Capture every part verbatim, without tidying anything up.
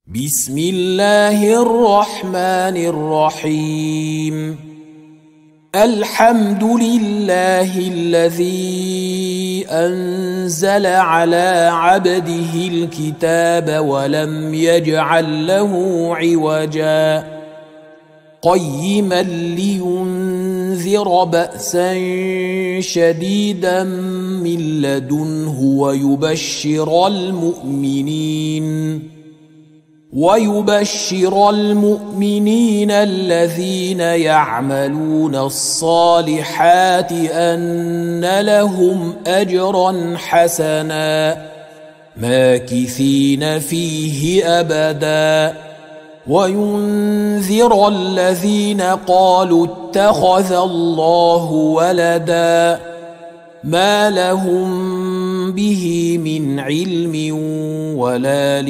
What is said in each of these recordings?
بسم الله الرحمن الرحيم. الحمد لله الذي أنزل على عبده الكتاب ولم يجعل له عوجا قيما لينذر بأسا شديدا من لدنه ويبشر المؤمنين ويبشر المؤمنين الذين يعملون الصالحات أن لهم أجرا حسنا ماكثين فيه أبدا وينذر الذين قالوا اتخذ الله ولدا ما لهم به من علم ولا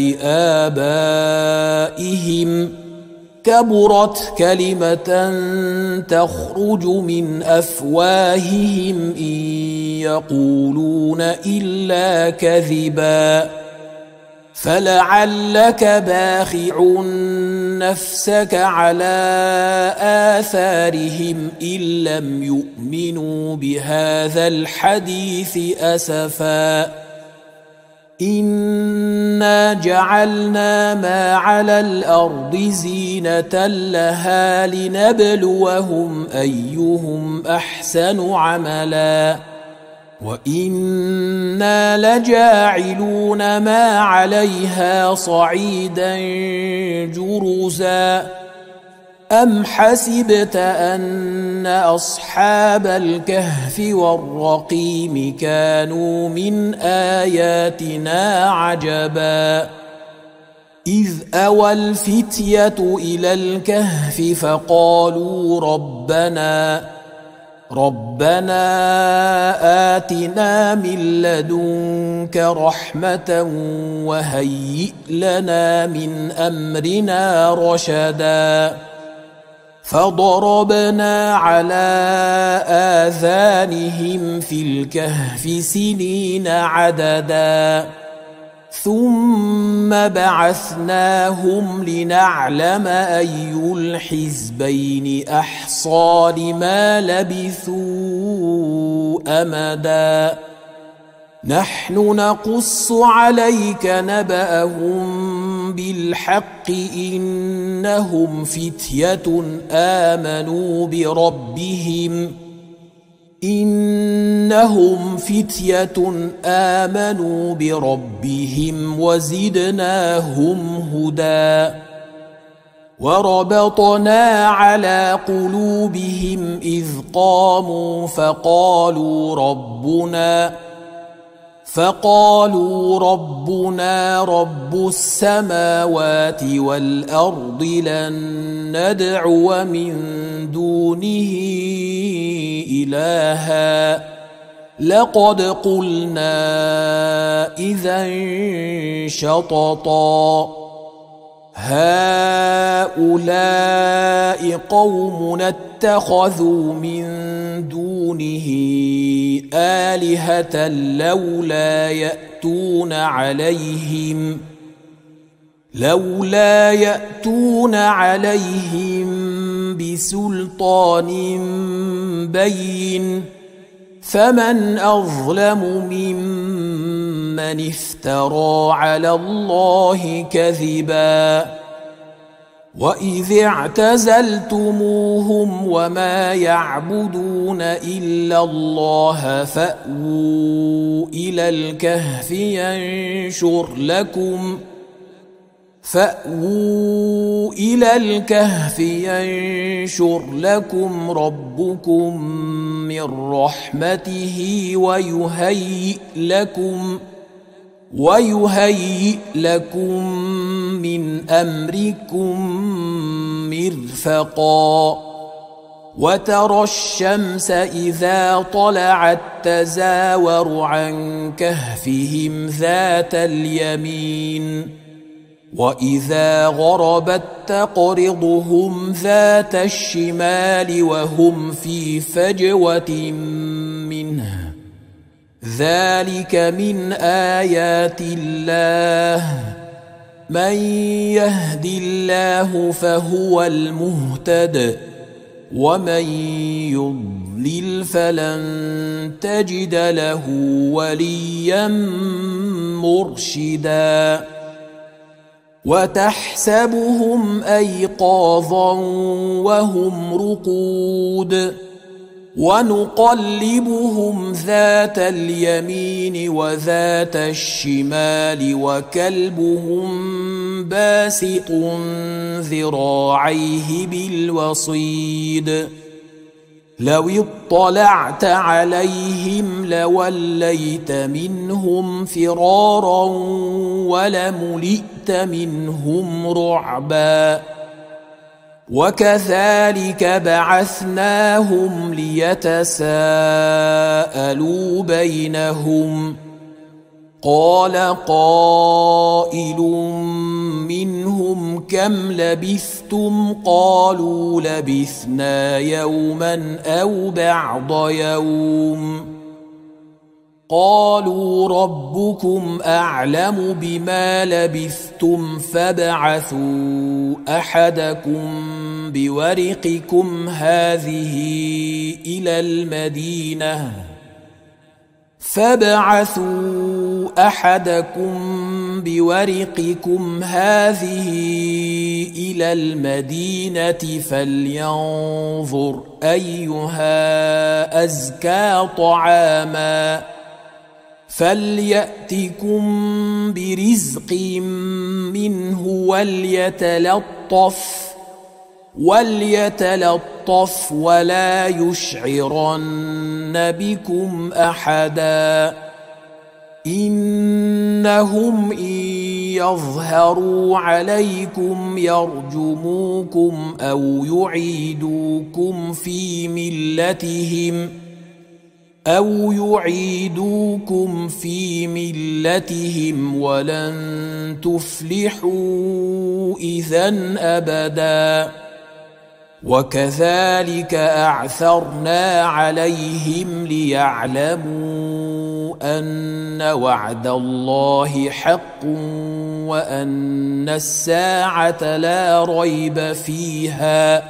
لآبائهم كبرت كلمة تخرج من أفواههم إن يقولون إلا كذبا فلعلك باخع نفسك على آثارهم إن لم يؤمنوا بهذا الحديث أسفا إنا جعلنا ما على الأرض زينة لها لنبلوهم أيهم أحسن عملا وإنا لجاعلون ما عليها صعيدا جرزا أم حسبت أن أصحاب الكهف والرقيم كانوا من آياتنا عجبا إذ أوى الفتية إلى الكهف فقالوا ربنا ربنا آتنا من لدنك رحمة وهيئ لنا من أمرنا رشدا فضربنا على آذانهم في الكهف سنين عددا ثم بعثناهم لنعلم أي الحزبين أحصى لما لبثوا أمدا نحن نقص عليك نبأهم بالحق إنهم فتية آمنوا بربهم إنهم فتية آمنوا بربهم وزدناهم هدى وربطنا على قلوبهم إذ قاموا فقالوا ربنا فقالوا ربنا رب السماوات والأرض لن ندعو من دونه إلها لقد قلنا إذا شططا هؤلاء قوم اتخذوا من دونه آلهة لولا يأتون عليهم لولا يأتون عليهم بسلطان بين فمن أظلم ممن افترى على الله كذبا وإذ اعتزلتموهم وما يعبدون إلا الله فأووا إلى الكهف ينشر لكم فأووا إلى الكهف ينشر لكم ربكم من رحمته ويهيئ لكم ويهيئ لكم من أمركم مرفقا وترى الشمس إذا طلعت تزاور عن كهفهم ذات اليمين وإذا غربت تقرضهم ذات الشمال وهم في فجوة منه ذلك من آيات الله من يهد الله فهو المهتد ومن يضلل فلن تجد له وليا مرشدا وتحسبهم أيقاظا وهم رقود ونقلبهم ذات اليمين وذات الشمال وكلبهم باسط ذراعيه بالوصيد لو اطلعت عليهم لوليت منهم فرارا ولملئت منهم رعبا وكذلك بعثناهم ليتساءلوا بينهم قال قائل منهم كم لبثتم قالوا لبثنا يوما أو بعض يوم قالوا ربكم أعلم بما لبثتم فابعثوا أحدكم بورقكم هذه إلى المدينة فابعثوا أحدكم بورقكم هذه إلى المدينة فلينظر أيها أزكى طعاما فليأتكم برزق منه وليتلطف وليتلطف ولا يشعرن بكم أحدا إنهم إن يظهروا عليكم يرجموكم أو يعيدوكم في ملتهم أو يعيدوكم في ملتهم ولن تفلحوا إذن أبدا وكذلك أعثرنا عليهم ليعلموا أن وعد الله حق وأن الساعة لا ريب فيها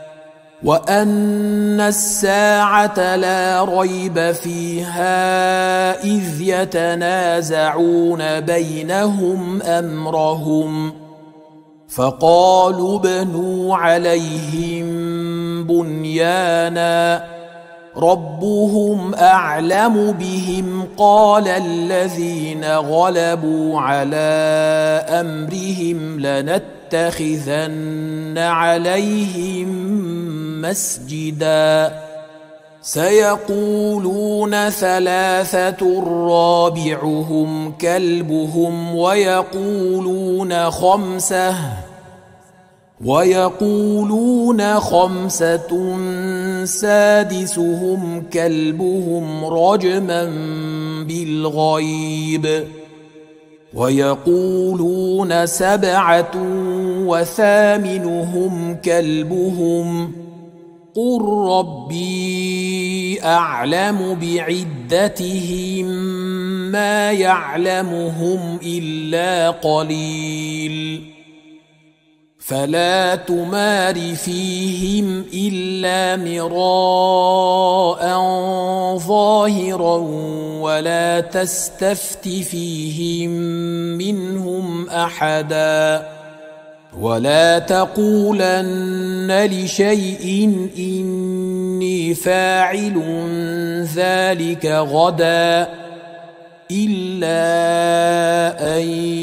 وأن الساعة لا ريب فيها إذ يتنازعون بينهم أمرهم فقالوا ابنوا عليهم بنيانا ربهم أعلم بهم قال الذين غلبوا على أمرهم لنتخذن عليهم مسجدا سيقولون ثلاثة رابعهم كلبهم ويقولون خمسة ويقولون خمسة سادسهم كلبهم رجما بالغيب ويقولون سبعة وثامنهم كلبهم قل ربي أعلم بعدتهم ما يعلمهم إلا قليل فلا تمار فيهم إلا مراء ظاهرا ولا تستفت فيهم منهم أحدا ولا تقولن لشيء إني فاعل ذلك غدا إلا أن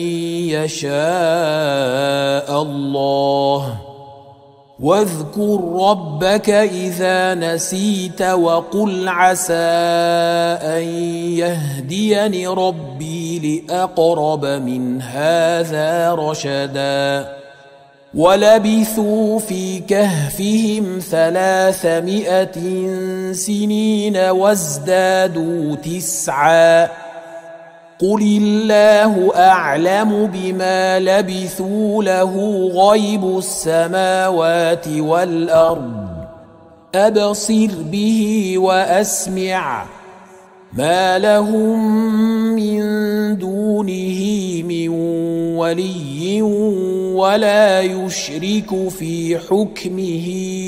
يشاء الله واذكر ربك إذا نسيت وقل عسى أن يهديني ربي لأقرب من هذا رشدا ولبثوا في كهفهم ثلاثمائة سنين وازدادوا تسعا قل الله أعلم بما لبثوا له غيب السماوات والأرض أبصر به وأسمع ما لهم من دونه من ولي ولا يشرك في حكمه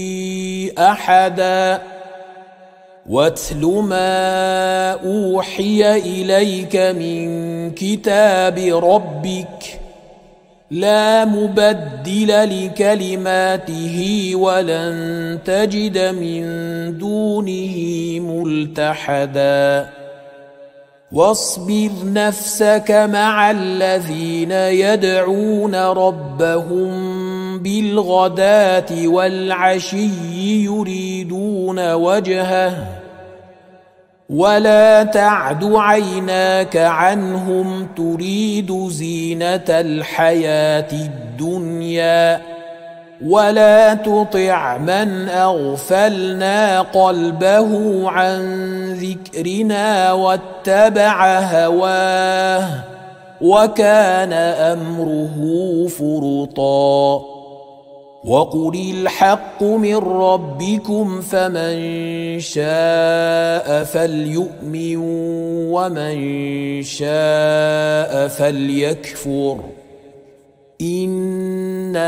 أحدا واتل ما أوحي إليك من كتاب ربك لا مبدل لكلماته ولن تجد من دونه ملتحدا واصبر نفسك مع الذين يدعون ربهم بالغداة والعشي يريدون وجهه ولا تعد عيناك عنهم تريد زينة الحياة الدنيا ولا تطع من أغفلنا قلبه عن ذكرنا واتبع هواه وكان أمره فرطا وقل الحق من ربكم فمن شاء فليؤمن ومن شاء فليكفر إنا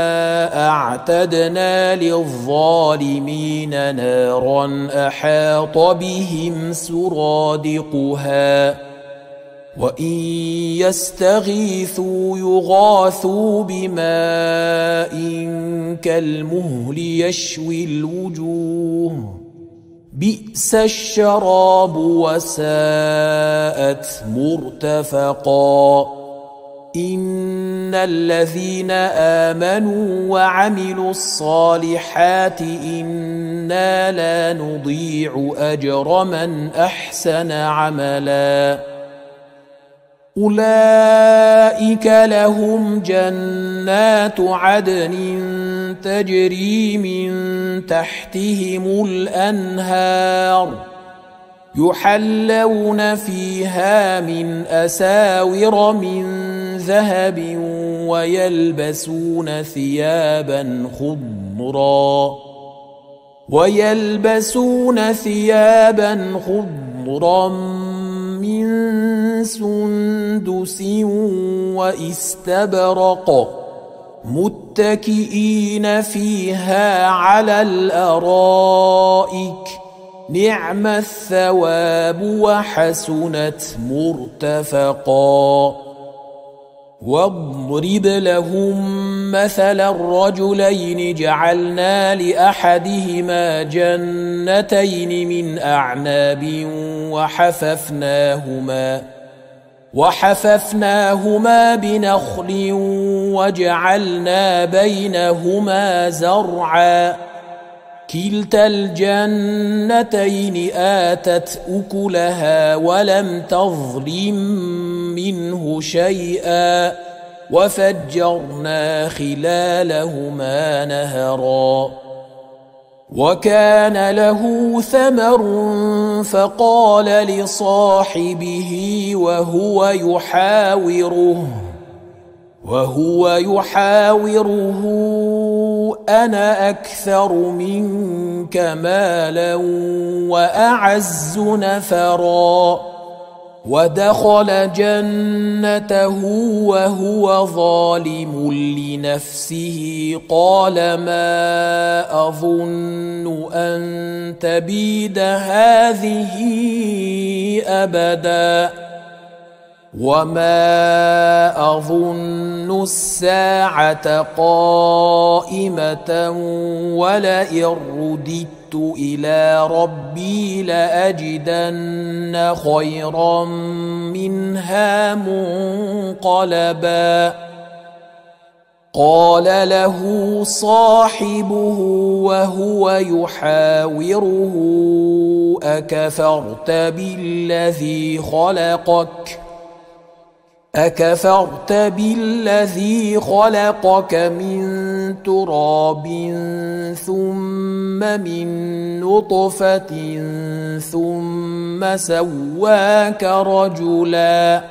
أعتدنا للظالمين نارا أحاط بهم سرادقها وإن يستغيثوا يغاثوا بماء كالمهل يشوي الوجوه بئس الشراب وساءت مرتفقا إن الذين آمنوا وعملوا الصالحات إنا لا نضيع أجر من أحسن عملا أولئك لهم جنات عدن تجري من تحتهم الأنهار يحلون فيها من أساور من ذهب ويلبسون ثيابا خضرا ويلبسون ثيابا خضرا من سندس واستبرق متكئين فيها على الأرائك نعم الثواب وحسنت مرتفقا واضرب لهم مثل الرجلين جعلنا لأحدهما جنتين من أعناب وحففناهما وحففناهما بنخل وجعلنا بينهما زرعا كلتا الجنتين آتت أكلها ولم تظلم منه شيئا وفجرنا خلالهما نهرا وكان له ثمر فقال لصاحبه وهو يحاوره وهو يحاوره أنا أكثر منك مالا وأعز نفرا ودخل جنته وهو ظالم لنفسه قال ما أظن أن تبيد هذه أبدا وما أظن الساعة قائمة ولئن رددت إلى ربي لأجدن خيرا منها منقلبا قال له صاحبه وهو يحاوره أكفرت بالذي خلقك أكفرت بالذي خلقك من تراب ثم من نطفة ثم سواك رجلا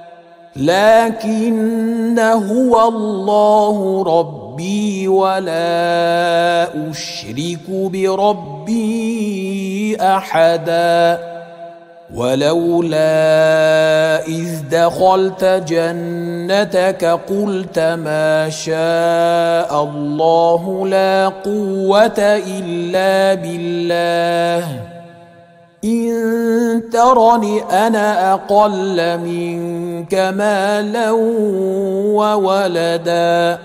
لكن هو الله ربي ولا أشرك بربي أحدا ولولا إذ دخلت جنتك قلت ما شاء الله لا قوة إلا بالله إن ترني أنا أقل منك مالا وولدا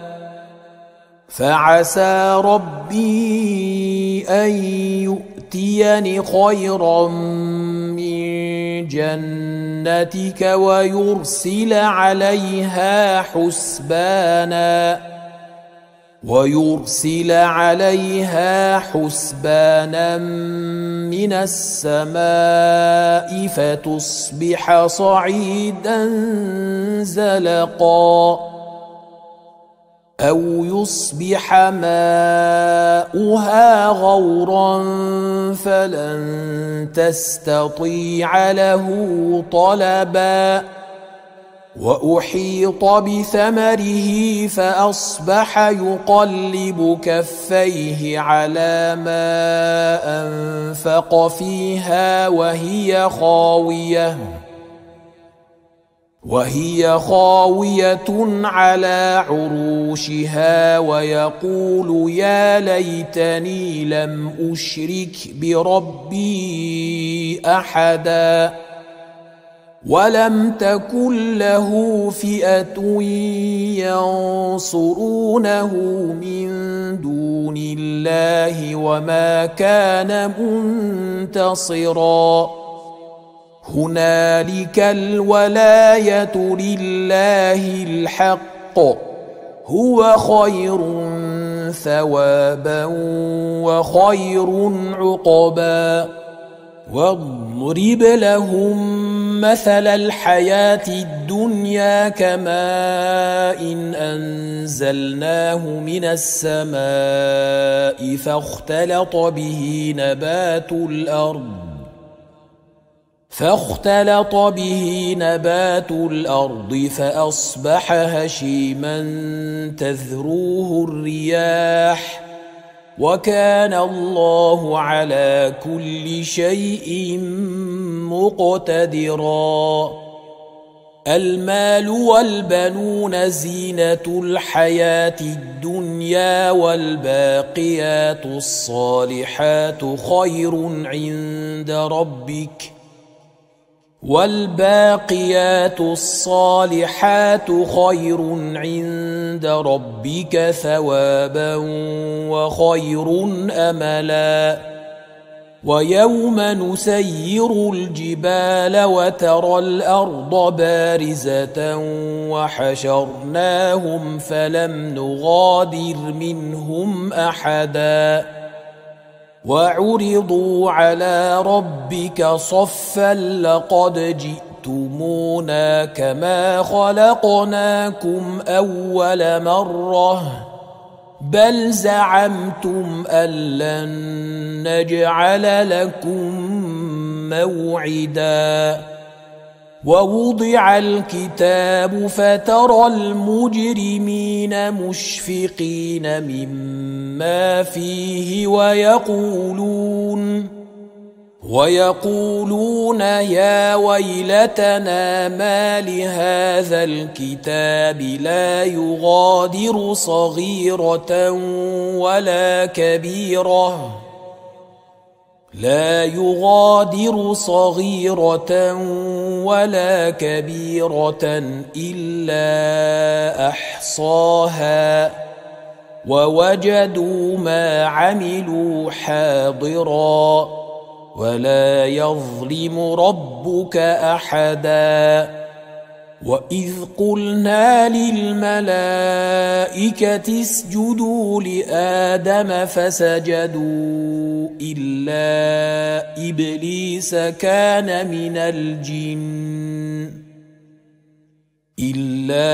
فعسى ربي أن يؤتيني خيرا من جنتك ويرسل عليها حسبانا ويرسل عليها حسبانا من السماء فتصبح صعيدا زلقا أو يصبح ماؤها غورا فلن تستطيع له طلبا وأحيط بثمره فأصبح يقلب كفيه على ما أنفق فيها وهي خاوية وهي خاوية على عروشها ويقول يا ليتني لم أشرك بربي أحدا ولم تكن له فئة ينصرونه من دون الله وما كان منتصرا هنالك الولاية لله الحق هو خير ثوابا وخير عقبا واضرب لهم مثل الحياة الدنيا كماء إن أنزلناه من السماء فاختلط به نبات الأرض فاختلط به نبات الأرض فأصبح هشيما تذروه الرياح وكان الله على كل شيء مقتدرا المال والبنون زينة الحياة الدنيا والباقيات الصالحات خير عند ربك والباقيات الصالحات خير عند ربك ثوابا وخير أملا ويوم نسير الجبال وترى الأرض بارزة وحشرناهم فلم نغادر منهم أحدا وعرضوا على ربك صفا لقد جئتمونا كما خلقناكم أول مرة بل زعمتم أن لن نجعل لكم موعدا ووضع الكتاب فترى المجرمين مشفقين مما فيه ويقولون ويقولون يا ويلتنا ما لهذا الكتاب لا يغادر صغيرة ولا كبيرة لا يغادر صغيرة ولا كبيرة إلا أحصاها ووجدوا ما عملوا حاضرا ولا يظلم ربك أحدا وإذ قلنا للملائكة اسجدوا لآدم فسجدوا إلا إبليس كان من الجن إلا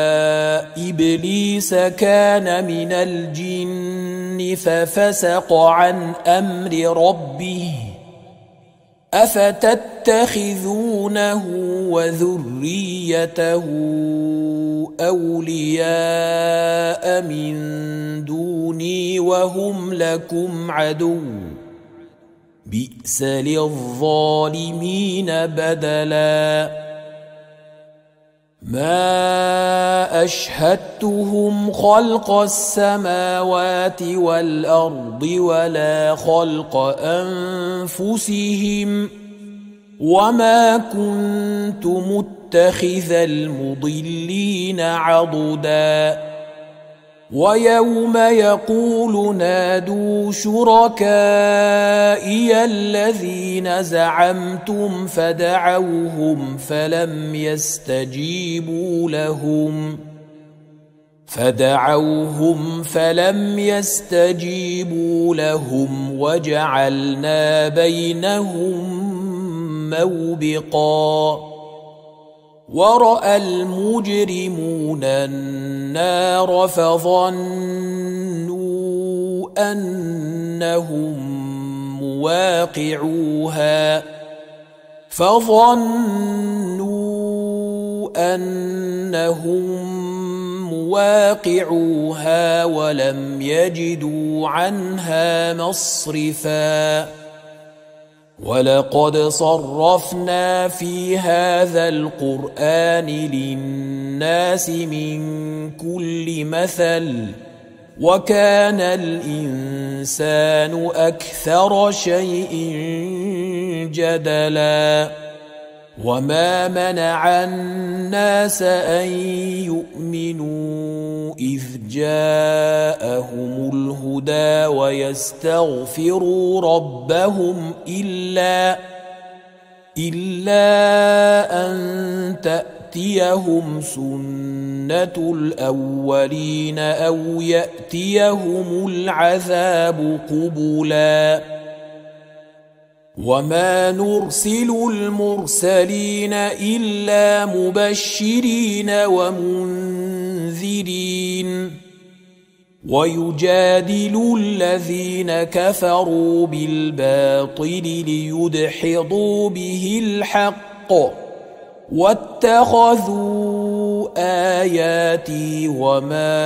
إبليس كان من الجن ففسق عن أمر ربه أفتتخذونه وذريته أولياء من دوني وهم لكم عدو بئس للظالمين بدلا ما أشهدتهم خلق السماوات والأرض ولا خلق أنفسهم وما كنت متخذ المضلين عضدا ويوم يقول نادوا شركائي الذين زعمتم فدعوهم فلم يستجيبوا لهم فدعوهم فلم يستجيبوا لهم وجعلنا بينهم موبقا ورأى المجرمون النار فظنوا أنهم مواقعوها فظنوا أنهم مواقعوها ولم يجدوا عنها مصرفا ولقد صرفنا في هذا القرآن للناس من كل مثل وكان الإنسان أكثر شيء جدلا وما منع الناس أن يؤمنوا إذ جاءهم الهدى ويستغفروا ربهم إلا إلا أن تأتيهم سنة الأولين أو يأتيهم العذاب قبلا وما نرسل المرسلين إلا مبشرين ومنذرين ويجادل الذين كفروا بالباطل ليدحضوا به الحق واتخذوا آياتي وما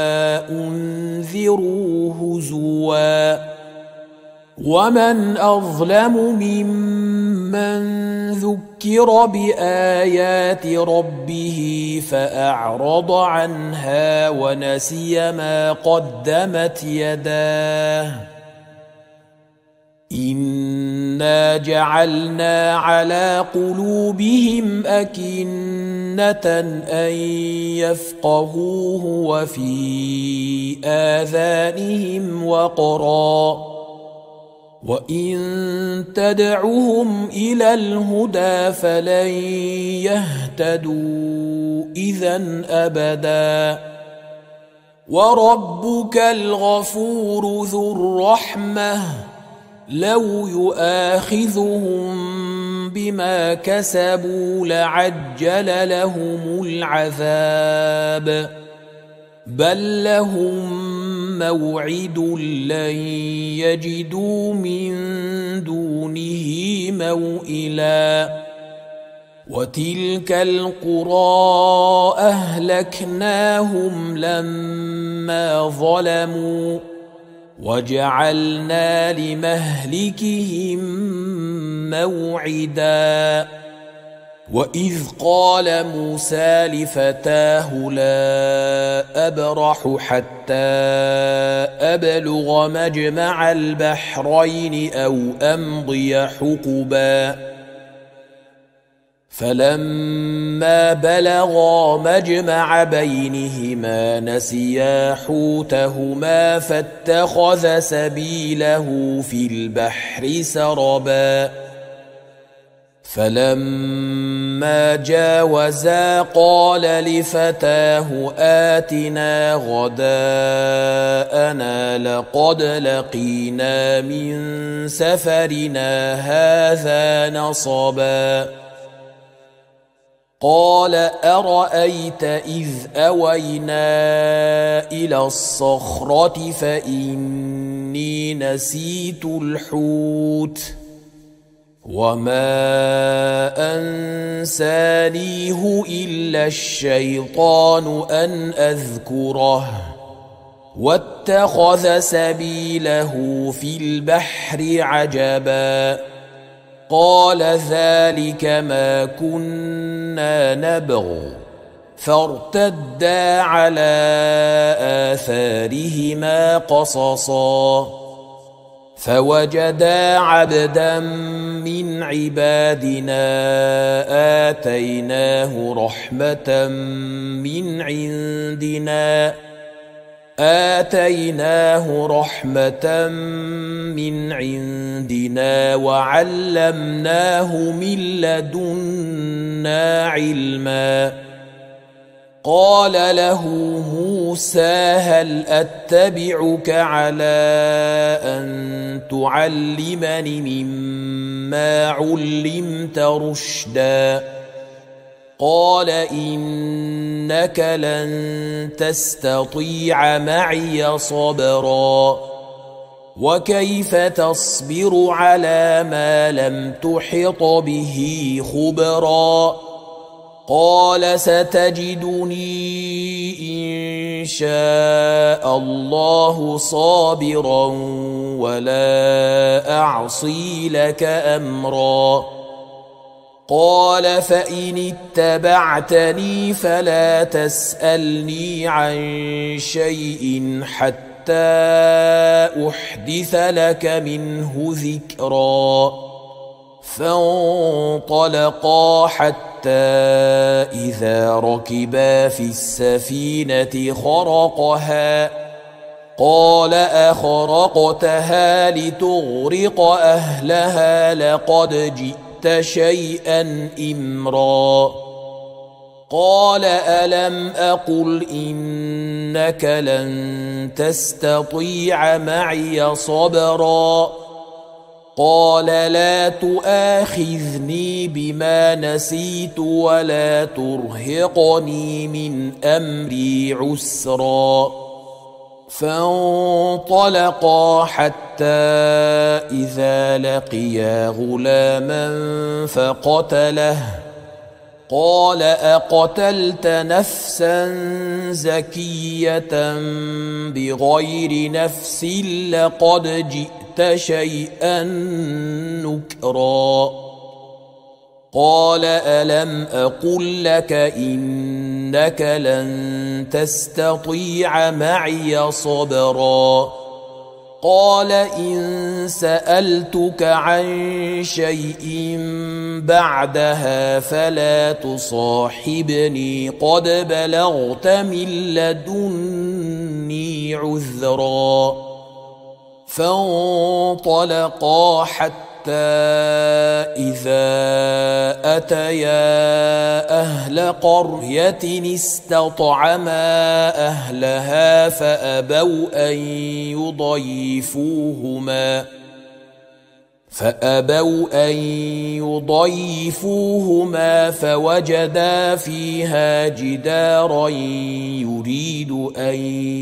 أنذروا هزوا ومن أظلم ممن ذكر بآيات ربه فأعرض عنها ونسي ما قدمت يداه إنا جعلنا على قلوبهم أكنة أن يفقهوه وفي آذانهم وقرا وإن تدعهم إلى الهدى فلن يهتدوا إذا أبدا وربك الغفور ذو الرحمة لو يؤاخذهم بما كسبوا لعجل لهم العذاب بل لهم موعد لن يجدوا من دونه موئلا وتلك القرى أهلكناهم لما ظلموا وجعلنا لمهلكهم موعدا وإذ قال موسى لفتاه لا أبرح حتى أبلغ مجمع البحرين أو أمضي حقبا فلما بلغا مجمع بينهما نسيا حوتهما فاتخذ سبيله في البحر سربا فلما جاوزا قال لفتاه آتنا غداءنا لقد لقينا من سفرنا هذا نصبا قال أرأيت إذ أوينا إلى الصخرة فإني نسيت الحوت وما أنسانيه إلا الشيطان أن أذكره واتخذ سبيله في البحر عجبا قال ذلك ما كنا نبغ فارتدا على آثارهما قصصا فوجدا عبدا من عبادنا آتيناه رحمة من عندنا آتيناه رحمة من عندنا وعلمناه من لدنا علما قال له موسى هل أتبعك على أن تعلمني مما علمت رشدا قال إنك لن تستطيع معي صبرا وكيف تصبر على ما لم تحط به خبرا قال ستجدني إن شاء الله صابرا ولا أعصي لك أمرا قال فإن اتبعتني فلا تسألني عن شيء حتى أحدث لك منه ذكرا فانطلقا حتى إذا ركبا في السفينة خرقها قال أخرقتها لتغرق أهلها لقد جئت شيئا إمرا قال ألم أقل إنك لن تستطيع معي صبرا قال لا تؤاخذني بما نسيت ولا ترهقني من أمري عسرا فانطلقا حتى إذا لقيا غلاما فقتله قال أقتلت نفسا زكية بغير نفس لقد جئت شيئا نكرا قال ألم أقل لك إنك لن تستطيع معي صبرا قال إن سألتك عن شيء بعدها فلا تصاحبني قد بلغت من لدني عذرا فانطلقا حتى إذا أتيا أهل قرية استطعما أهلها فأبوا أن يضيفوهما فأبوا أن يضيفوهما فوجدا فيها جدارا يريد أن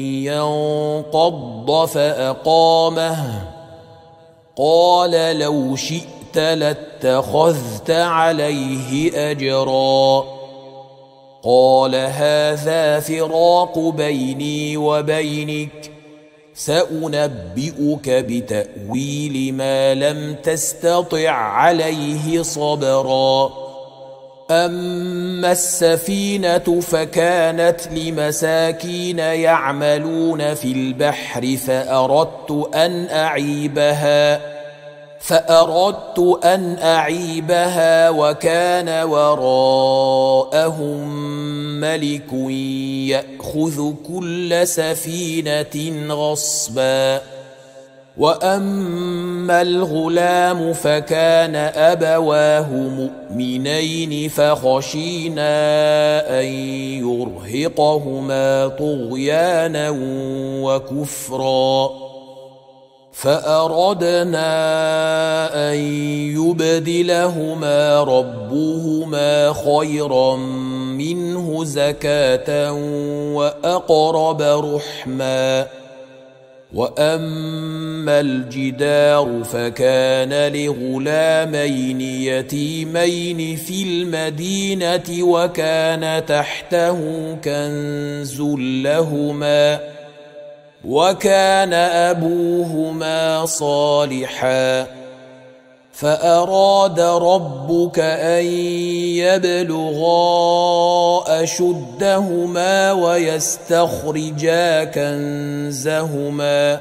ينقض فأقامه قال لو شئت لاتخذت عليه أجرا قال هذا فراق بيني وبينك سأنبئك بتأويل ما لم تستطع عليه صبرا أما السفينة فكانت لمساكين يعملون في البحر فأردت أن أعيبها فأردت أن أعيبها وكان وراءهم ملك يأخذ كل سفينة غصبا وأما الغلام فكان أبواه مؤمنين فخشينا أن يرهقهما طغيانا وكفرا فأردنا أن يبدلهما ربهما خيرا منه زكاة وأقرب رحما وأما الجدار فكان لغلامين يتيمين في المدينة وكان تحته كنز لهما وكان أبوهما صالحا فأراد ربك أن يبلغا أشدهما ويستخرجا كنزهما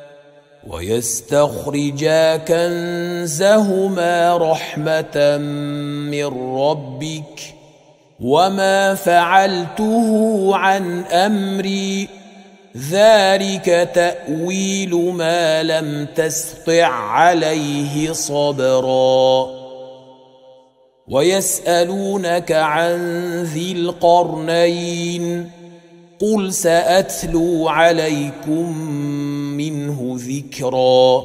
ويستخرجا كنزهما رحمة من ربك وما فعلته عن أمري ذلك تأويل ما لم تسطع عليه صبرا ويسألونك عن ذي القرنين قل سأتلو عليكم منه ذكرا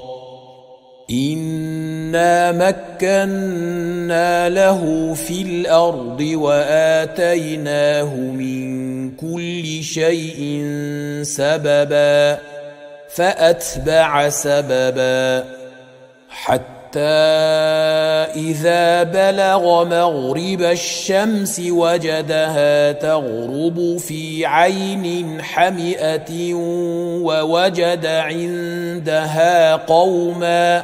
إنا مكنا له في الأرض وآتيناه من كل شيء سببا فأتبع سببا حتى إذا بلغ مغرب الشمس وجدها تغرب في عين حمئة ووجد عندها قوما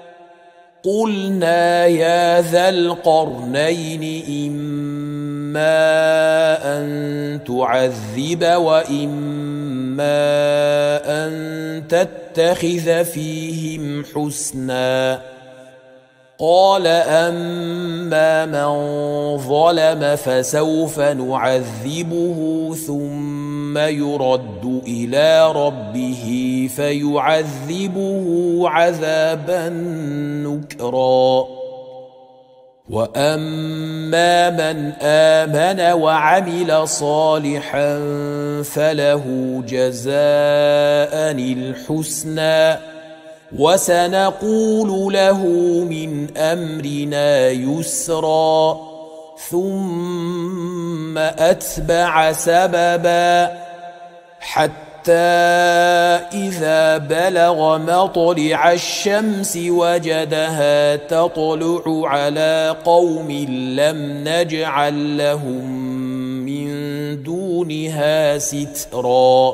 قلنا يا ذا القرنين إما أن تعذب وإما أن تتخذ فيهم حسنا قال أما من ظلم فسوف نعذبه ثم يرد إلى ربه فيعذبه عذابا نكرا وأما من آمن وعمل صالحا فله جزاء الحسنى وسنقول له من أمرنا يسرا ثم أتبع سببا حتى إذا بلغ مطلع الشمس وجدها تطلع على قوم لم نجعل لهم من دونها سترا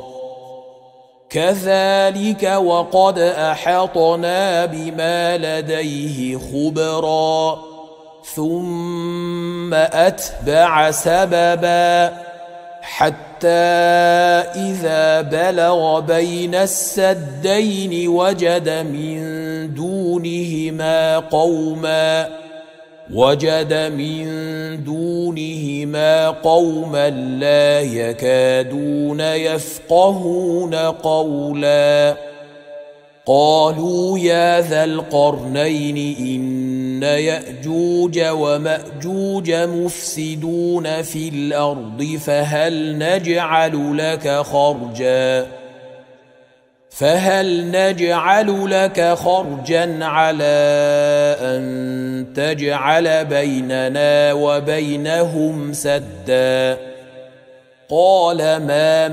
كذلك وقد أحطنا بما لديه خبرا ثم أتبع سببا حتى إذا بلغ بين السدين وجد من دونهما قوما وجد من دونهما قوما لا يكادون يفقهون قولا قالوا يا ذا القرنين إن يأجوج ومأجوج مفسدون في الأرض فهل نجعل لك خرجا فهل نجعل لك خرجا على أن تجعل بيننا وبينهم سدا قال ما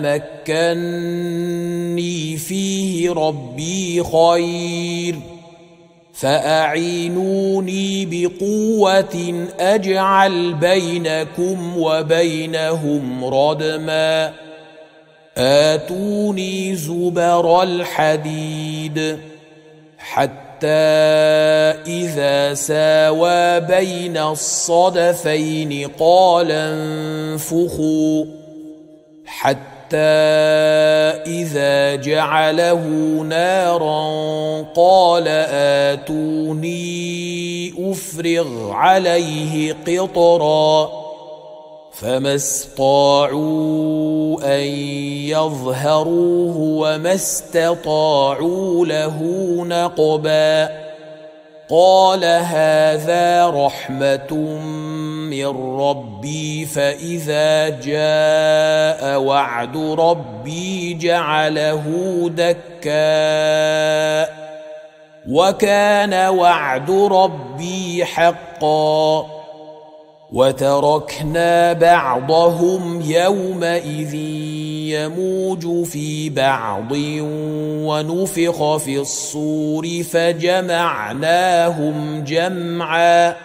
مكني فيه ربي خير فأعينوني بقوة أجعل بينكم وبينهم ردما آتوني زبر الحديد حتى إذا ساوى بين الصدفين قال انفخوا حتى إذا جعله نارا قال آتوني أفرغ عليه قطرا فما استطاعوا أن يظهروه وما استطاعوا له نقبا قال هذا رحمة من ربي فإذا جاء وعد ربي جعله دكا وكان وعد ربي حقا وتركنا بعضهم يومئذ يموج في بعض ونفخ في الصور فجمعناهم جمعا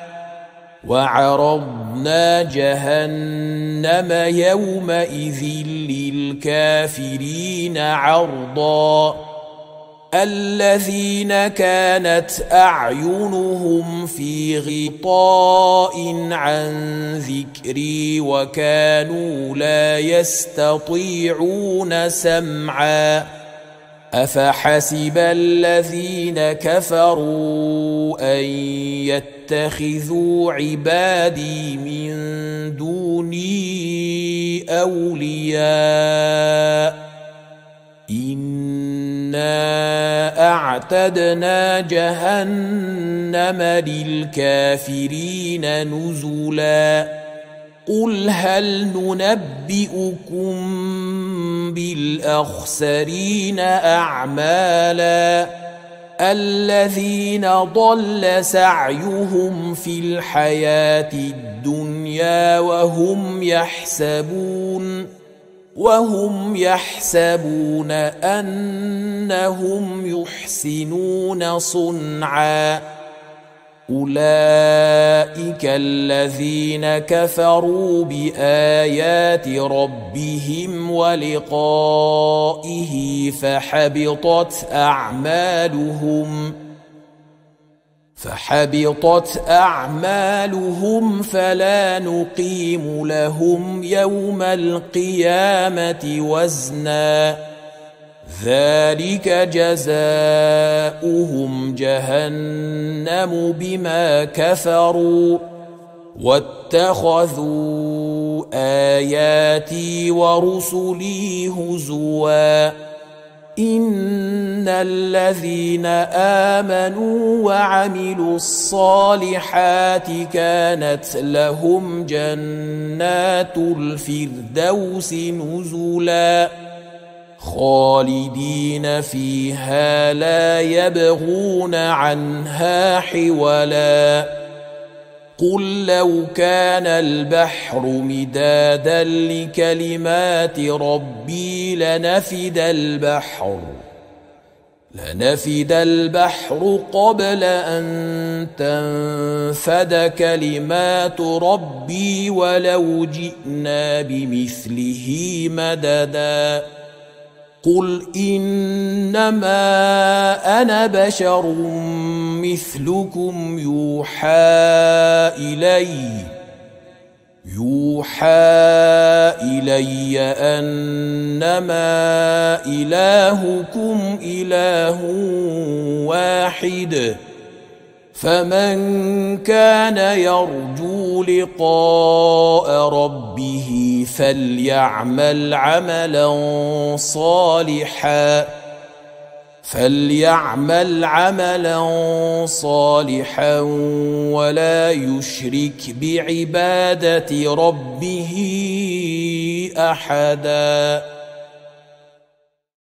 وعرضنا جهنم يومئذ للكافرين عرضا الذين كانت أعينهم في غطاء عن ذكري وكانوا لا يستطيعون سمعا أفحسب الذين كفروا أن يتخذوا عبادي من دوني أولياء إنا أعتدنا جهنم للكافرين نزلا قل هل ننبئكم بالأخسرين أعمالا الذين ضل سعيهم في الحياة الدنيا وهم يحسبون وهم يحسبون أنهم يحسنون صنعا أولئك الذين كفروا بآيات ربهم ولقائه فحبطت أعمالهم فحبطت أعمالهم فلا نقيم لهم يوم القيامة وزنا ذلك جزاؤهم جهنم بما كفروا واتخذوا آياتي ورسلي هزوا إن الذين آمنوا وعملوا الصالحات كانت لهم جنات الفردوس نزلا خالدين فيها لا يبغون عنها حولا قل لو كان البحر مدادا لكلمات ربي لنفد البحر لنفد البحر قبل أن تنفد كلمات ربي ولو جئنا بمثله مددا قل إنما أنا بشر مثلكم يوحى إلي يوحى إلي أنما إلهكم إله واحد فمن كان يرجو لقاء ربه فليعمل عملا صالحا فليعمل عملا صالحا ولا يشرك بعبادة ربه أحدا.